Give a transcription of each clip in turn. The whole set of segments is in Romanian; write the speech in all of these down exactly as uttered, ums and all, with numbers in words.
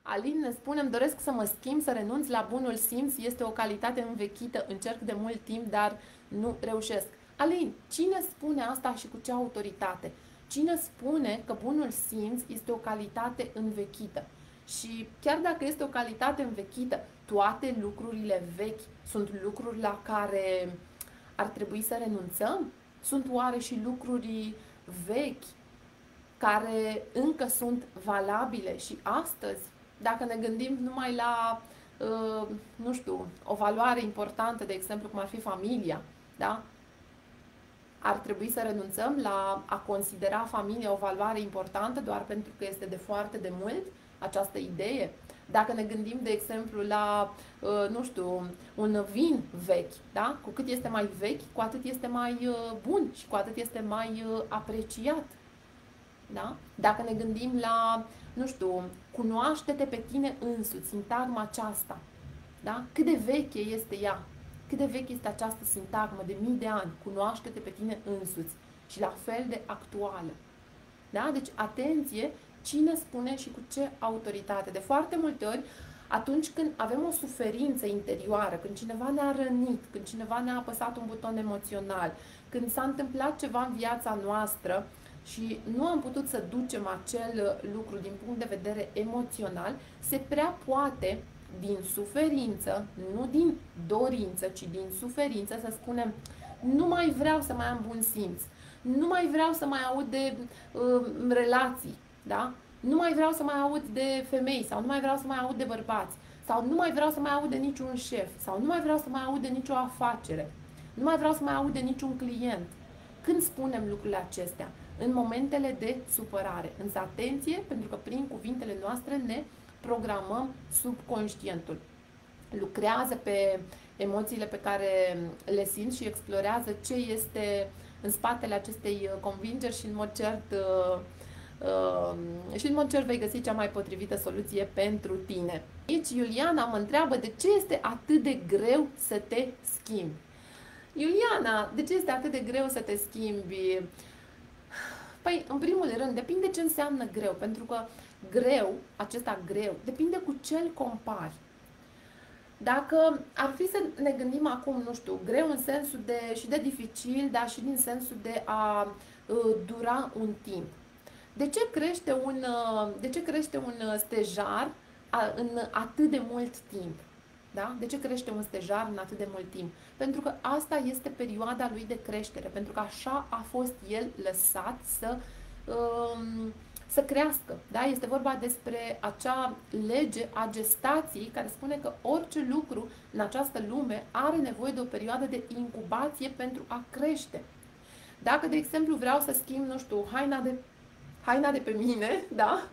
Alin ne spune, îmi doresc să mă schimb, să renunț la bunul simț, este o calitate învechită, încerc de mult timp, dar nu reușesc. Alin, cine spune asta și cu ce autoritate? Cine spune că bunul simț este o calitate învechită? Și chiar dacă este o calitate învechită, toate lucrurile vechi sunt lucruri la care ar trebui să renunțăm? Sunt oare și lucruri vechi care încă sunt valabile și astăzi? Dacă ne gândim numai la, uh, nu știu, o valoare importantă, de exemplu, cum ar fi familia, da? Ar trebui să renunțăm la a considera familia o valoare importantă doar pentru că este de foarte de mult această idee? Dacă ne gândim, de exemplu, la, uh, nu știu, un vin vechi, da? Cu cât este mai vechi, cu atât este mai uh, bun și cu atât este mai uh, apreciat. Da? Dacă ne gândim la, nu știu, cunoaște-te pe tine însuți, sintagma aceasta, da? Cât de veche este ea, cât de veche este această sintagmă de mii de ani, cunoaște-te pe tine însuți și la fel de actuală. Da? Deci, atenție, cine spune și cu ce autoritate. De foarte multe ori, atunci când avem o suferință interioară, când cineva ne-a rănit, când cineva ne-a apăsat un buton emoțional, când s-a întâmplat ceva în viața noastră, și nu am putut să ducem acel lucru din punct de vedere emoțional, se prea poate din suferință, nu din dorință, ci din suferință, să spunem, nu mai vreau să mai am bun simț, nu mai vreau să mai aud de uh, relații, da? Nu mai vreau să mai aud de femei sau nu mai vreau să mai aud de bărbați sau nu mai vreau să mai aud de niciun șef sau nu mai vreau să mai aud de nicio afacere, nu mai vreau să mai aud de niciun client. Când spunem lucrurile acestea? În momentele de supărare. Însă atenție, pentru că prin cuvintele noastre ne programăm subconștientul. Lucrează pe emoțiile pe care le simți și explorează ce este în spatele acestei convingeri și în mod cert, uh, uh, și în mod cert vei găsi cea mai potrivită soluție pentru tine. Aici Iuliana mă întreabă de ce este atât de greu să te schimbi. Iuliana, de ce este atât de greu să te schimbi? Păi, în primul rând, depinde ce înseamnă greu, pentru că greu, acesta greu, depinde cu ce îl compari. Dacă ar fi să ne gândim acum, nu știu, greu în sensul de, și de dificil, dar și din sensul de a uh, dura un timp. De ce crește un, uh, de ce crește un stejar uh, în atât de mult timp? Da? De ce crește un stejar în atât de mult timp? Pentru că asta este perioada lui de creștere, pentru că așa a fost el lăsat să, um, să crească. Da? Este vorba despre acea lege a gestației care spune că orice lucru în această lume are nevoie de o perioadă de incubație pentru a crește. Dacă, de exemplu, vreau să schimb, nu știu, haina de, haina de pe mine, da?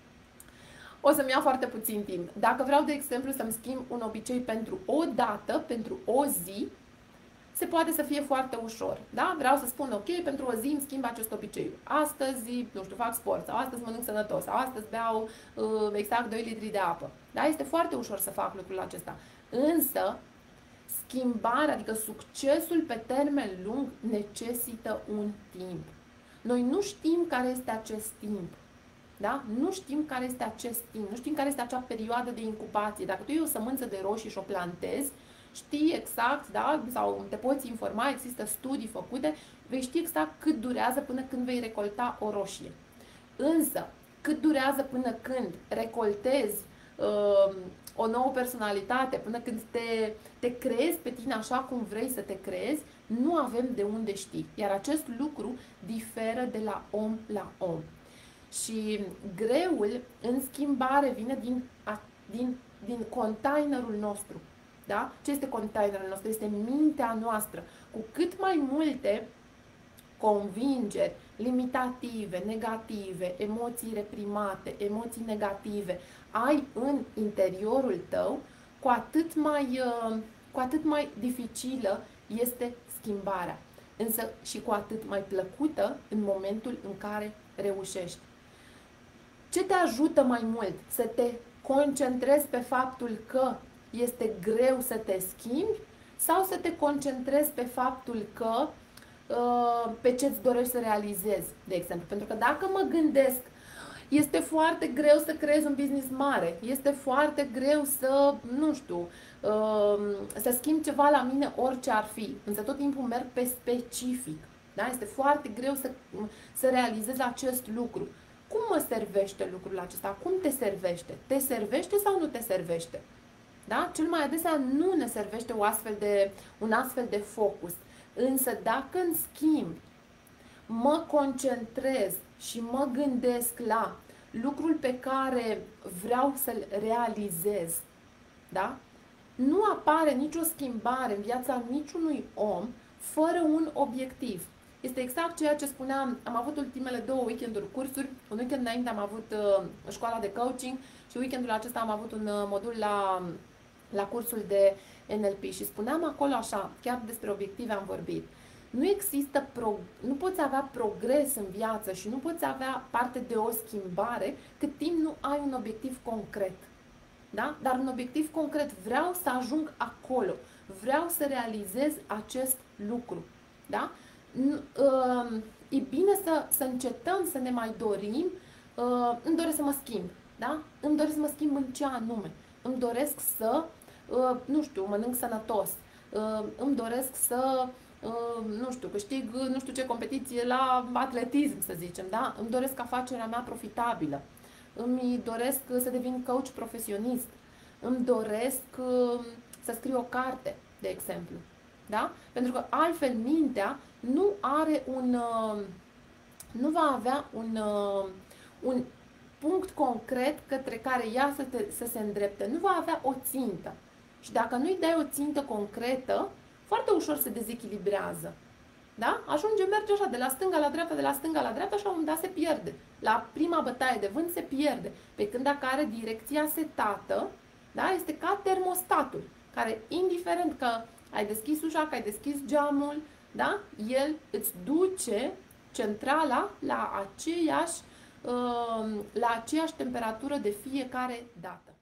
O să-mi ia foarte puțin timp. Dacă vreau, de exemplu, să-mi schimb un obicei pentru o dată, pentru o zi, se poate să fie foarte ușor. Da? Vreau să spun, ok, pentru o zi îmi schimb acest obicei. Astăzi, nu știu, fac sport, sau astăzi mănânc sănătos, sau astăzi beau uh, exact doi litri de apă. Da? Este foarte ușor să fac lucrul acesta. Însă, schimbarea, adică succesul pe termen lung, necesită un timp. Noi nu știm care este acest timp. Da? Nu știm care este acest timp, nu știm care este acea perioadă de incubație. Dacă tu iei o sămânță de roșii și o plantezi, știi exact, da? Sau te poți informa, există studii făcute, vei ști exact cât durează până când vei recolta o roșie. Însă, cât durează până când recoltezi uh, o nouă personalitate, până când te, te creezi pe tine așa cum vrei să te creezi, nu avem de unde ști. Iar acest lucru diferă de la om la om. Și greul în schimbare vine din, din, din containerul nostru. Da? Ce este containerul nostru? Este mintea noastră. Cu cât mai multe convingeri limitative, negative, emoții reprimate, emoții negative ai în interiorul tău, cu atât mai, cu atât mai dificilă este schimbarea. Însă și cu atât mai plăcută în momentul în care reușești. Ce te ajută mai mult? Să te concentrezi pe faptul că este greu să te schimbi sau să te concentrezi pe faptul că pe ce îți dorești să realizezi, de exemplu? Pentru că dacă mă gândesc, Este foarte greu să creezi un business mare. Este foarte greu să, nu știu, să schimb ceva la mine orice ar fi. Însă tot timpul merg pe specific. Da? Este foarte greu să, să realizez acest lucru. Cum mă servește lucrul acesta? Cum te servește? Te servește sau nu te servește? Da? Cel mai adesea nu ne servește o astfel de, un astfel de focus. Însă dacă în schimb mă concentrez și mă gândesc la lucrul pe care vreau să-l realizez, da? Nu apare nicio schimbare în viața niciunui om fără un obiectiv. Este exact ceea ce spuneam, am avut ultimele două weekenduri cursuri, un weekend înainte am avut uh, școala de coaching și weekendul acesta am avut un uh, modul la, la cursul de N L P și spuneam acolo așa, chiar despre obiective am vorbit. Nu există, pro, nu poți avea progres în viață și nu poți avea parte de o schimbare cât timp nu ai un obiectiv concret. Da? Dar un obiectiv concret, vreau să ajung acolo, vreau să realizez acest lucru. Da? E bine să, să încetăm să ne mai dorim, îmi doresc să mă schimb, da? Îmi doresc să mă schimb în ce anume, îmi doresc să, nu știu, mănânc sănătos, îmi doresc să, nu știu, câștig nu știu ce competiție la atletism, să zicem, da? Îmi doresc afacerea mea profitabilă, îmi doresc să devin coach profesionist, îmi doresc să scriu o carte, de exemplu. Da? Pentru că altfel mintea nu are un, nu va avea un, un punct concret către care ea să, te, să se îndrepte. Nu va avea o țintă. Și dacă nu-i dai o țintă concretă, foarte ușor se dezechilibrează. Da? Ajunge, merge așa, de la stânga la dreapta, de la stânga la dreapta și la un moment dat se pierde. La prima bătaie de vânt se pierde. Pe când dacă are direcția setată, da? Este ca termostatul, care indiferent că ai deschis ușa, că ai deschis geamul, da? El îți duce centrala la aceeași, la aceeași temperatură de fiecare dată.